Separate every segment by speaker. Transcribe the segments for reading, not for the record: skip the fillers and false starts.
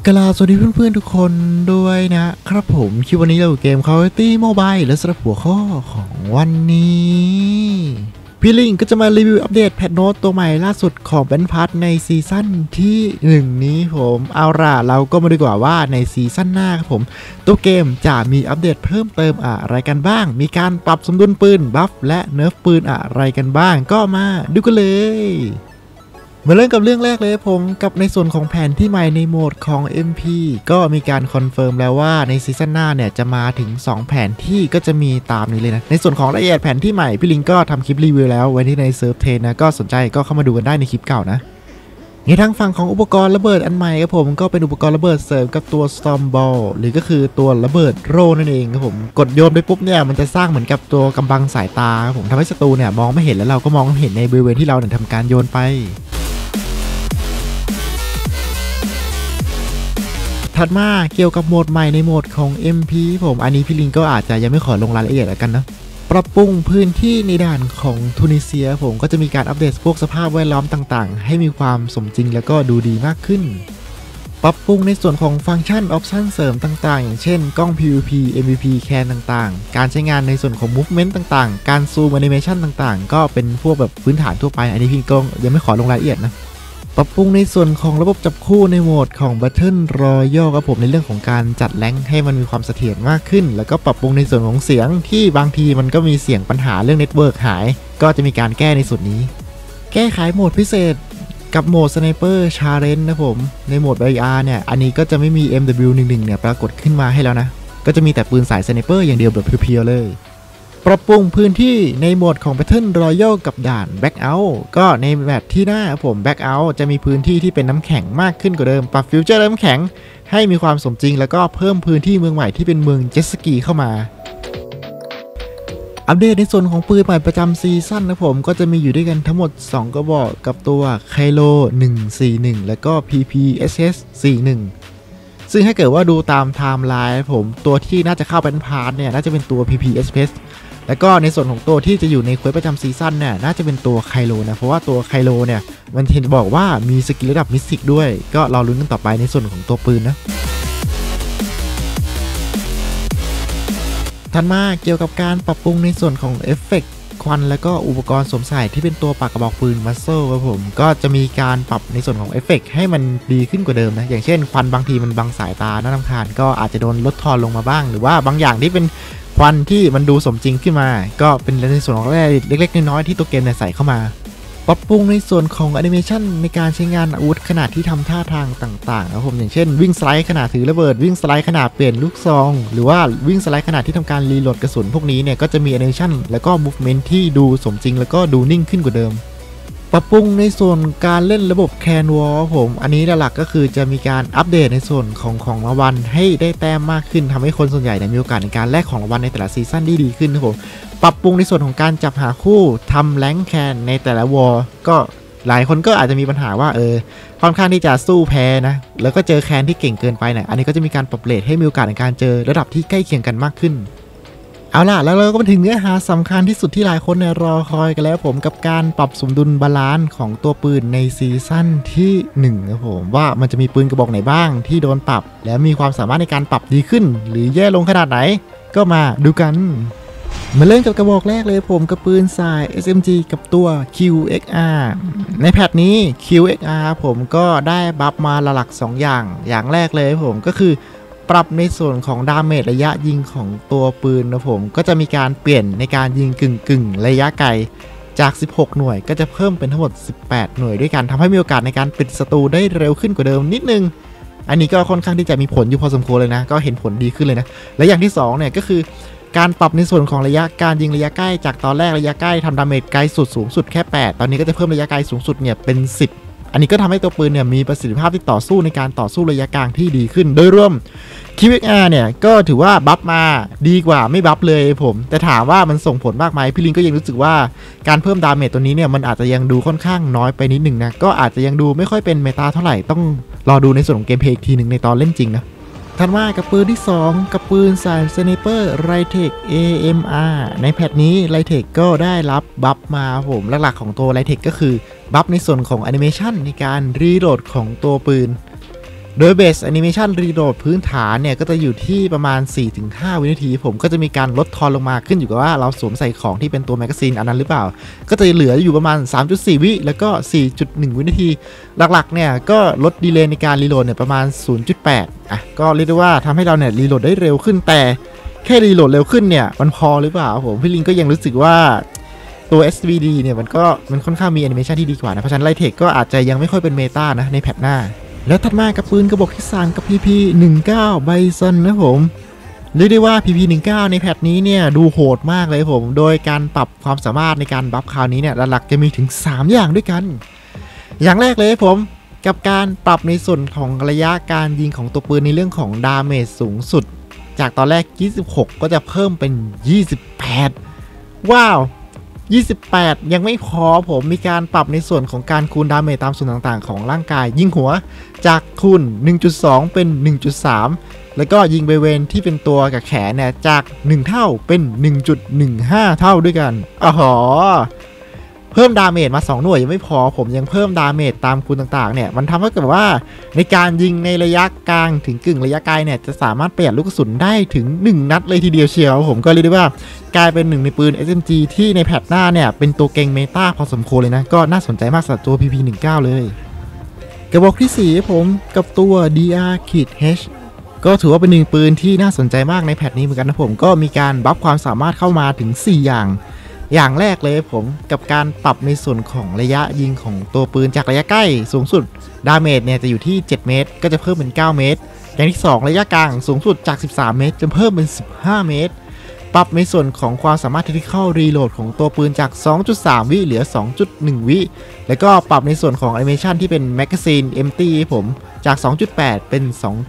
Speaker 1: กล่าวสวัสดีเพื่อนๆทุกคนด้วยนะครับผมคลิปวันนี้เราอยู่เกม Call of Duty Mobile และสำหรับหัวข้อของวันนี้พี่ลิงก็จะมารีวิวอัปเดตแพทโน้ตตัวใหม่ล่าสุดของแบนพัทในซีซั่นที่1นี้ผมเอาล่ะเราก็มาดูกว่าในซีซั่นหน้าครับผมตัวเกมจะมีอัปเดตเพิ่มเติมอะไรกันบ้างมีการปรับสมดุลปืนบัฟและเนิร์ฟปืนอะไรกันบ้างก็มาดูกันเลยมาเริ่มกับเรื่องแรกเลยผมกับในส่วนของแผนที่ใหม่ในโหมดของ MP ก็มีการคอนเฟิร์มแล้วว่าในซีซั่นหน้าเนี่ยจะมาถึง2แผนที่ก็จะมีตามนี้เลยนะในส่วนของรายละเอียดแผนที่ใหม่พี่ลิงก็ทำคลิปรีวิวแล้วไว้ที่ในเซิร์ฟเทนนะก็สนใจก็เข้ามาดูกันได้ในคลิปเก่านะในทางฝั่งของอุปกรณ์ระเบิดอันใหม่ครับผมก็เป็นอุปกรณ์ระเบิดเสริมกับตัว Storm Ball หรือก็คือตัวระเบิดโรนั่นเองครับผมกดโยนไปปุ๊บเนี่ยมันจะสร้างเหมือนกับตัวกำบังสายตาครับผมทำให้ศัตรูเนี่ยมองไม่เห็นแล้วเราก็มองเห็นในบริเวณที่เราเนี่ยทำการโยนไปถัดมาเกี่ยวกับโหมดใหม่ในโหมดของ MP ผมอันนี้พี่ลิงก็อาจจะยังไม่ขอลงรายละเอียดแล้วกันนะปรับปรุงพื้นที่ในด่านของทูนิเซียผมก็จะมีการอัปเดตพวกสภาพแวดล้อมต่างๆให้มีความสมจริงแล้วก็ดูดีมากขึ้นปรับปรุงในส่วนของฟังก์ชันออปชั่นเสริมต่างๆอย่างเช่นกล้อง PVP MVP แคนต่างๆการใช้งานในส่วนของ Movement ต่างๆการซูมแอนิเมชันต่างๆก็เป็นพวกแบบพื้นฐานทั่วไปอันนี้พี่ก็ยังไม่ขอลงรายละเอียดนะปรับปรุงในส่วนของระบบจับคู่ในโหมดของ Battle Royale ครับผมในเรื่องของการจัดแรงค์ให้มันมีความเสถียรมากขึ้นแล้วก็ปรับปรุงในส่วนของเสียงที่บางทีมันก็มีเสียงปัญหาเรื่องเน็ตเวิร์กหายก็จะมีการแก้ในส่วนนี้แก้ไขโหมดพิเศษกับโหมด Sniper Challenge นะผมในโหมด VR เนี่ยอันนี้ก็จะไม่มี MW11 เนี่ยปรากฏขึ้นมาให้แล้วนะก็จะมีแต่ปืนสาย Sniper อย่างเดียวแบบเพียวๆเลยปรับปรุงพื้นที่ในโหมดของ Battle Royale กับด่าน Blackout ก็ในแบบที่หน้าผม Blackout จะมีพื้นที่ที่เป็นน้ำแข็งมากขึ้นกว่าเดิมปรับฟิวเจอร์น้ำแข็งให้มีความสมจริงแล้วก็เพิ่มพื้นที่เมืองใหม่ที่เป็นเมืองเจ็ตสกีเข้ามาอัปเดตในส่วนของปืนใหม่ประจำซีซั่นนะผมก็จะมีอยู่ด้วยกันทั้งหมด2กระบอกกับตัวไคโล141แล้วก็ PPSS 41ซึ่งถ้าเกิดว่าดูตามไทม์ไลน์ผมตัวที่น่าจะเข้าเป็นพาร์ทเนี่ยน่าจะเป็นตัว PPSSแล้วก็ในส่วนของตัวที่จะอยู่ในเควสประจำซีซั่นเนี่ยน่าจะเป็นตัวไคโลนะเพราะว่าตัวไคโลเนี่ยมันเห็นบอกว่ามีสกิลระดับมิสติกด้วยก็รอลุ้นกันต่อไปในส่วนของตัวปืนนะถัดมาเกี่ยวกับการปรับปรุงในส่วนของเอฟเฟกต์ควันแล้วก็อุปกรณ์สวมใส่ที่เป็นตัวปากกระบอกปืนมัสเซลครับผมก็จะมีการปรับในส่วนของเอฟเฟกต์ให้มันดีขึ้นกว่าเดิมนะอย่างเช่นควันบางทีมันบังสายตาน่ารำคาญก็อาจจะโดนลดทอนลงมาบ้างหรือว่าบางอย่างที่เป็นควันที่มันดูสมจริงขึ้นมาก็เป็นในส่วนของเล็กๆน้อยๆที่ตัวเกมใส่เข้ามาปรับปรุงในส่วนของแอนิเมชันในการใช้งานอาวุธขนาดที่ทำท่าทางต่างๆครับผมอย่างเช่นวิ่งสไลด์ขนาดถือระเบิดวิ่งสไลด์ขนาดเปลี่ยนลูกซองหรือว่าวิ่งสไลด์ขนาดที่ทำการรีโหลดกระสุนพวกนี้เนี่ยก็จะมีแอนิเมชันแล้วก็มูฟเมนท์ที่ดูสมจริงแล้วก็ดูนิ่งขึ้นกว่าเดิมปรับปรุงในส่วนการเล่นระบบแคนวอลผมอันนี้หลักก็คือจะมีการอัปเดตในส่วนของรางวัลให้ได้แต้มมากขึ้นทำให้คนส่วนใหญ่มีโอกาสในการแลกของรางวัลในแต่ละซีซั่นดีขึ้นครับผมปรับปรุงในส่วนของการจับหาคู่ทำแรงค์แคนในแต่ละวอลก็หลายคนก็อาจจะมีปัญหาว่าค่อนข้างที่จะสู้แพ้นะแล้วก็เจอแคนที่เก่งเกินไปเนี่ยอันนี้ก็จะมีการปรับเรทให้มีโอกาสในการเจอระดับที่ใกล้เคียงกันมากขึ้ขึ้นเอาล่ะแล้วเราก็มาถึงเนื้อหาสำคัญที่สุดที่หลายคนรอคอยกันแล้วผมกับการปรับสมดุลบาลานซ์ของตัวปืนในซีซั่นที่1ครับผมว่ามันจะมีปืนกระบอกไหนบ้างที่โดนปรับแล้วมีความสามารถในการปรับดีขึ้นหรือแย่ลงขนาดไหนก็มาดูกันมาเริ่มกับกระบอกแรกเลยผมกับปืนสาย SMG กับตัว QXR ในแพทนี้ QXR ผมก็ได้บัฟมาหลักๆ2อย่างแรกเลยผมก็คือปรับในส่วนของดาเมจระยะยิงของตัวปืนนะผมก็จะมีการเปลี่ยนในการยิงกึ่งระยะไกลจาก16หน่วยก็จะเพิ่มเป็นทั้งหมด18หน่วยด้วยกันทำให้มีโอกาสในการปิดศัตรูได้เร็วขึ้นกว่าเดิมนิดนึงอันนี้ก็ค่อนข้างที่จะมีผลอยู่พอสมควรเลยนะก็เห็นผลดีขึ้นเลยนะและอย่างที่2เนี่ยก็คือการปรับในส่วนของระยะการยิงระยะใกล้จากตอนแรกระยะใกล้ทำดาเมจไกลสุดสูงสุดแค่8ตอนนี้ก็จะเพิ่มระยะไกลสูงสุดเนี่ยเป็น10อันนี้ก็ทำให้ตัวปืนเนี่ยมีประสิทธิภาพที่ต่อสู้ในการต่อสู้ระยะกลางที่ดีขึ้นโดยรวม QXR เนี่ยก็ถือว่าบัฟมาดีกว่าไม่บัฟเลยผมแต่ถามว่ามันส่งผลมากไหมพี่ลิงก็ยังรู้สึกว่าการเพิ่มดาเมจตัวนี้เนี่ยมันอาจจะยังดูค่อนข้างน้อยไปนิดหนึ่งนะก็อาจจะยังดูไม่ค่อยเป็นเมตาเท่าไหร่ต้องรอดูในส่วนของเกมเพลย์อีกทีหนึ่งในตอนเล่นจริงนะถัดมากับปืนที่2กับปืนสายสไนเปอร์ไรเทค AMR ในแพทนี้ไรเทคก็ได้รับบัฟมาผมหลักๆของตัวไรเทคก็คือบัฟในส่วนของแอนิเมชันในการรีโหลดของตัวปืนโดยเบสแอนิเมชันรีโหลดพื้นฐานเนี่ยก็จะอยู่ที่ประมาณ 4-5 วินาทีผมก็จะมีการลดทอนลงมาขึ้นอยู่กับว่าเราสวมใส่ของที่เป็นตัวแมกกาซีนอันนั้นหรือเปล่าก็จะเหลืออยู่ประมาณ 3.4 วิแล้วก็ 4.1 วินาทีหลักๆเนี่ยก็ลดดีเลย์ในการรีโหลดเนี่ยประมาณ 0.8 ก็เรียกได้ว่าทำให้เราเนี่ยรีโหลดได้เร็วขึ้นแต่แค่รีโหลดเร็วขึ้นเนี่ยมันพอหรือเปล่าผมพี่ลิงก็ยังรู้สึกว่าตัว SVD เนี่ยมันค่อนข้างมีแอนิเมชันที่ดีกว่านะเพราะฉะนั้นไลเทคก็อาจจะยังไม่ค่อยเป็นเมตานะในแพทหน้าแล้วถัดมากับปืนกระบอกที่3กับ PP19 ไบซอนนะผมเรียกได้ว่า PP19 ในแพทนี้เนี่ยดูโหดมากเลยผมโดยการปรับความสามารถในการบัฟคราวนี้เนี่ยหลักๆจะมีถึง3อย่างด้วยกันอย่างแรกเลยผมกับการปรับในส่วนของระยะการยิงของตัวปืนในเรื่องของดาเมจสูงสุดจากตอนแรก26ก็จะเพิ่มเป็น28ว้าว28ยังไม่พอผมมีการปรับในส่วนของการคูณดาเมจตามส่วนต่างๆของร่างกายยิงหัวจากคูณ 1.2 เป็น 1.3 แล้วก็ยิงบริเวณที่เป็นตัวกับแขนเนี่ยจาก1เท่าเป็น 1.15 เท่าด้วยกันเพิ่มดาเมจมา2หน่วยยังไม่พอผมยังเพิ่มดาเมจตามคูณต่างๆเนี่ยมันทำให้เกิดว่าในการยิงในระยะกลางถึงกึ่งระยะไกลเนี่ยจะสามารถประหยัดลูกกระสุนได้ถึง1นัดเลยทีเดียวเชียวผมก็เรียกได้ว่ากลายเป็นหนึ่งในปืน SMG ที่ในแพทหน้าเนี่ยเป็นตัวเก่งเมตาพอสมควรเลยนะก็น่าสนใจมากสำหรับตัว PP19 เลยกระบอกที่4ผมกับตัว DR-H ก็ถือว่าเป็นหนึ่งปืนที่น่าสนใจมากในแพทนี้เหมือนกันนะผมก็มีการบัฟความสามารถเข้ามาถึง4อย่างแรกเลยผมกับการปรับในส่วนของระยะยิงของตัวปืนจากระยะใกล้สูงสุดดาเมจเนี่ยจะอยู่ที่7เมตรก็จะเพิ่มเป็น9เมตรอย่างที่2ระยะกลางสูงสุดจาก13เมตรจะเพิ่มเป็น15เมตรปรับในส่วนของความสามารถที่เข้ารีโหลดของตัวปืนจาก 2.3 วิเหลือ 2.1 วิแล้วก็ปรับในส่วนของแอนิเมชันที่เป็นแมกกาซีน empty ผมจาก 2.8 เป็น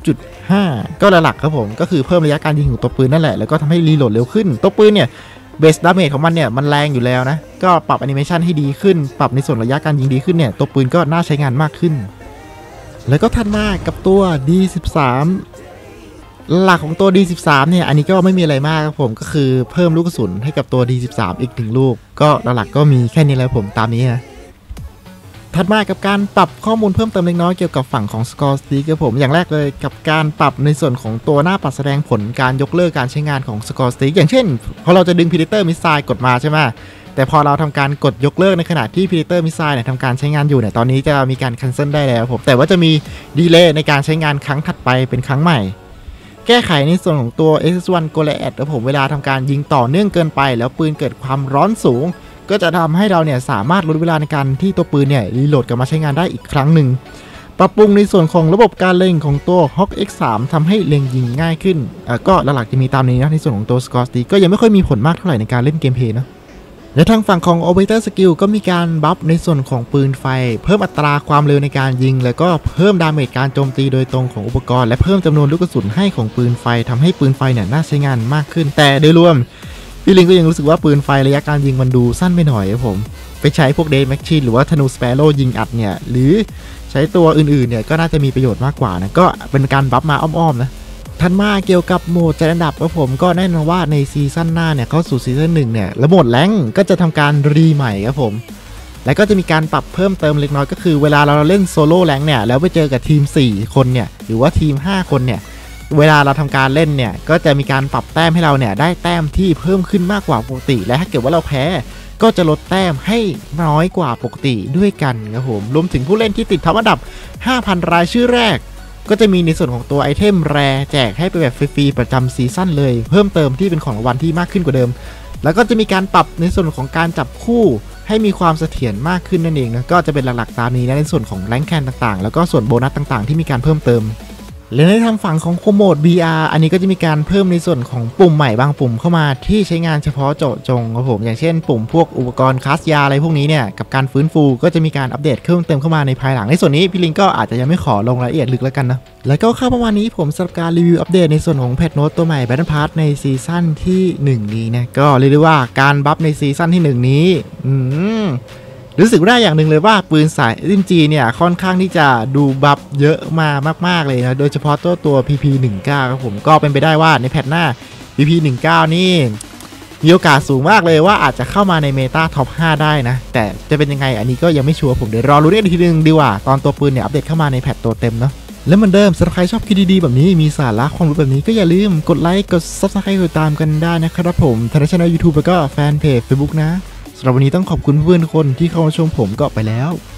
Speaker 1: 2.5 ก็หลักครับผมก็คือเพิ่มระยะการยิงของตัวปืนนั่นแหละแล้วก็ทำให้รีโหลดเร็วขึ้นตัวปืนเนี่ยเบสดาเมจของมันเนี่ยมันแรงอยู่แล้วนะก็ปรับแอนิเมชันให้ดีขึ้นปรับในส่วนระยะการยิงดีขึ้นเนี่ยตัวปืนก็น่าใช้งานมากขึ้นแล้วก็ถัดมากับตัว D13 หลักของตัว D13 เนี่ยอันนี้ก็ไม่มีอะไรมากครับผมก็คือเพิ่มลูกกระสุนให้กับตัว D13 อีก1ลูกก็หลักๆก็มีแค่นี้แหละผมตามนี้นะถัดมากับการปรับข้อมูลเพิ่มเติมเล็กน้อยเกี่ยวกับฝั่งของ Score Stick ครับผมอย่างแรกเลยกับการปรับในส่วนของตัวหน้าปัดแสดงผลการยกเลิกการใช้งานของ Score Stick อย่างเช่นพอเราจะดึง Predator Missile กดมาใช่ไหมแต่พอเราทำการกดยกเลิกในขณะที่ Predator Missile เนี่ยทำการใช้งานอยู่เนี่ยตอนนี้จะมีการ cancel ได้แล้วผมแต่ว่าจะมีดีเลย์ในการใช้งานครั้งถัดไปเป็นครั้งใหม่แก้ไขในส่วนของตัว SS1 Goliath ครับผมเวลาทำการยิงต่อเนื่องเกินไปแล้วปืนเกิดความร้อนสูงก็จะทำให้เราเนี่ยสามารถลดเวลาในการที่ตัวปืนเนี่ยรีโหลดกลับมาใช้งานได้อีกครั้งหนึ่งปรับปรุงในส่วนของระบบการเล็งของตัว Hawk X3 ทำให้เล็งยิงง่ายขึ้นก็หลักๆจะมีตามนี้นะในส่วนของตัว Score Stick ก็ยังไม่ค่อยมีผลมากเท่าไหร่ในการเล่นเกมเพลย์นะและทางฝั่งของ Operator Skill ก็มีการบัฟในส่วนของปืนไฟเพิ่มอัตราความเร็วในการยิงแล้วก็เพิ่มดาเมจการโจมตีโดยตรงของอุปกรณ์และเพิ่มจำนวนลูกกระสุนให้ของปืนไฟทำให้ปืนไฟเนี่ยน่าใช้งานมากขึ้นแต่โดยรวมพี่ลิงก็ยังรู้สึกว่าปืนไฟระยะการยิงมันดูสั้นไปหน่อยครับผมไปใช้พวกเดย์แม็กชีนหรือว่าธนูสเปโร่ยิงอัดเนี่ยหรือใช้ตัวอื่นๆเนี่ยก็น่าจะมีประโยชน์มากกว่านะก็เป็นการบัฟมาอ้อมๆนะทันมาเกี่ยวกับโหมดจัดอันดับครับผมก็แน่นอนว่าในซีซั่นหน้าเนี่ยเข้าสู่ซีซั่น1เนี่ยแล้วโหมดแรงก็จะทำการรีใหม่ครับผมแล้วก็จะมีการปรับเพิ่มเติมเล็กน้อยก็คือเวลาเราเล่นโซโล่แรงเนี่ยแล้วไปเจอกับทีม4คนเนี่ยหรือว่าทีม5คนเนี่ยเวลาเราทำการเล่นเนี่ยก็จะมีการปรับแต้มให้เราเนี่ยได้แต้มที่เพิ่มขึ้นมากกว่าปกติและถ้าเกิดว่าเราแพ้ก็จะลดแต้มให้น้อยกว่าปกติด้วยกันครับผมรวมถึงผู้เล่นที่ติดท็อปอันดับ 5,000 รายชื่อแรกก็จะมีในส่วนของตัวไอเทมแรแจกให้ไปแบบฟรีๆประจำซีซั่นเลยเพิ่มเติมที่เป็นของรางวัลที่มากขึ้นกว่าเดิมแล้วก็จะมีการปรับในส่วนของการจับคู่ให้มีความเสถียรมากขึ้นนั่นเองนะก็จะเป็นหลักๆตามนี้นะในส่วนของแรงค์แคนต่างๆแล้วก็ส่วนโบนัสต่างๆที่มีการเพิ่มเติมและในทางฝั่งของโหมด BR อันนี้ก็จะมีการเพิ่มในส่วนของปุ่มใหม่บางปุ่มเข้ามาที่ใช้งานเฉพาะเจาะจงครับผมอย่างเช่นปุ่มพวกอุปกรณ์คลาสยาอะไรพวกนี้เนี่ยกับการฟื้นฟูก็จะมีการอัปเดตเพิ่มเติมเข้ามาในภายหลังในส่วนนี้พี่ลิงก็อาจจะยังไม่ขอลงรายละเอียดลึกแล้วกันนะแล้วก็เข้าประมาณนี้ผมสำหรับการรีวิวอัปเดตในส่วนของแพทโน้ตตัวใหม่ Battle Pass ในซีซั่นที่1นี้นะก็เรียกได้ว่าการบัฟในซีซั่นที่1นี้รู้สึกได้อย่างหนึ่งเลยว่าปืนสาย SMG เนี่ยค่อนข้างที่จะดูบัฟเยอะมากๆเลยนะโดยเฉพาะตัว PP19 ครับผมก็เป็นไปได้ว่าในแพทหน้า PP19 นี่มีโอกาสสูงมากเลยว่าอาจจะเข้ามาในเมตาท็อป 5 ได้นะแต่จะเป็นยังไงอันนี้ก็ยังไม่ชัวร์ผมเดี๋ยวรอรู้ได้ทีนึงดีกว่าตอนตัวปืนเนี่ยอัปเดตเข้ามาในแพทตัวเต็มเนาะและเหมือนเดิมสำหรับใครชอบคลิปดีๆแบบนี้มีสาระความรู้แบบนี้ก็อย่าลืมกดไลค์กด Subscribe กดตามกันได้นะครับผมทางช่อง YouTube แล้วก็แฟนเพจ Facebook นะสำหรับวันนี้ต้องขอบคุณเพื่อนๆทุกคนที่เข้ามาชมผมก็ไปแล้ว